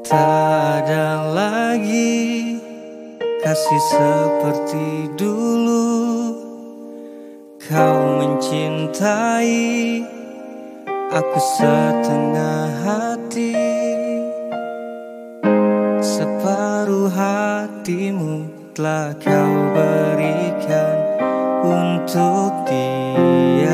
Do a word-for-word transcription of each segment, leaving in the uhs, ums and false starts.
Tak ada lagi kasih seperti dulu. Kau mencintai aku setengah hati, separuh hatimu telah kau berikan untuk dia.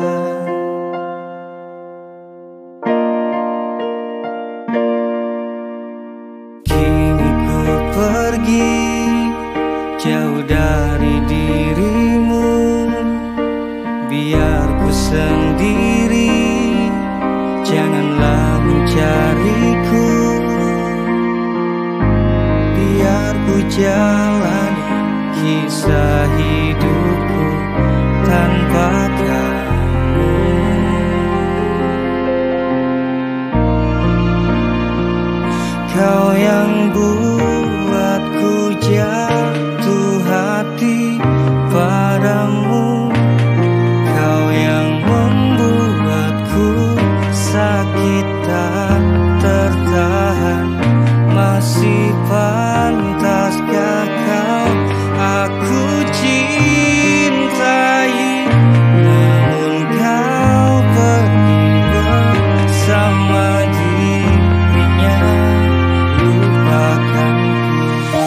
Kini ku pergi jauh dari dirimu, biar ku sendiri, janganlah mencariku. Biar ku jalani kisah hidupku tanpa kamu. Kau yang buatku jatuh hati padamu, kau yang membuatku sakit tak tertahan. Masih pantaskah kau aku cintai, namun kau pergi bersama dirinya, lupakanku.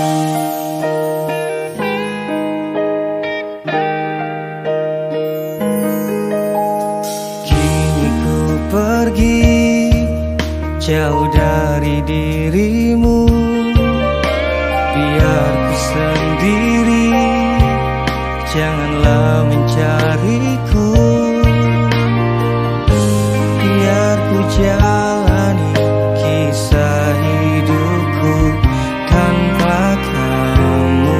Kini ku pergi jauh dari dirimu, biar ku sendiri, janganlah mencariku. Biar ku jalani kisah hidupku tanpa kamu,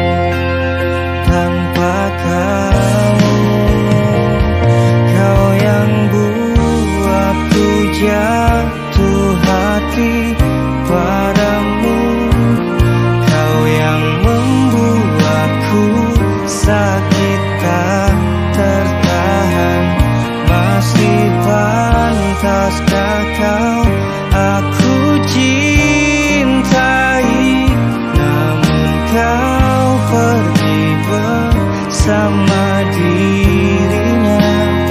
tanpa kamu. Kau yang buatku jatuh hati padamu, kau yang membuatku sakit tak tertahan. Masih pantaskah kau aku cintai, namun kau pergi bersama dirinya,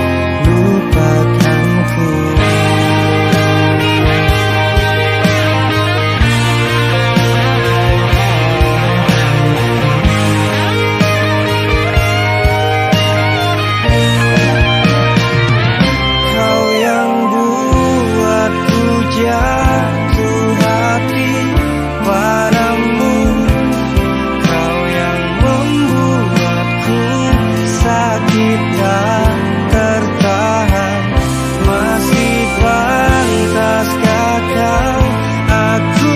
lupakanku. Jatuh hati padamu, kau yang membuatku sakit tak tertahan. Masih pantaskah kau aku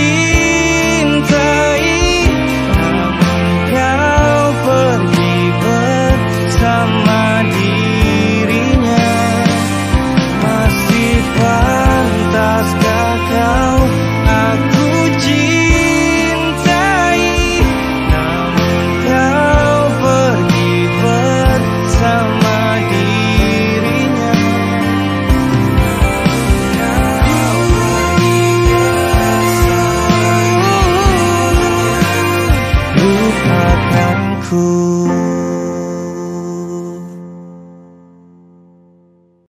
cintai, namun kau pergi bersama dirinya. Masih pantaskah kau aku cintai, namun kau pergi bersama dirinya. Kau pergi bersama dirinya, lupakanku.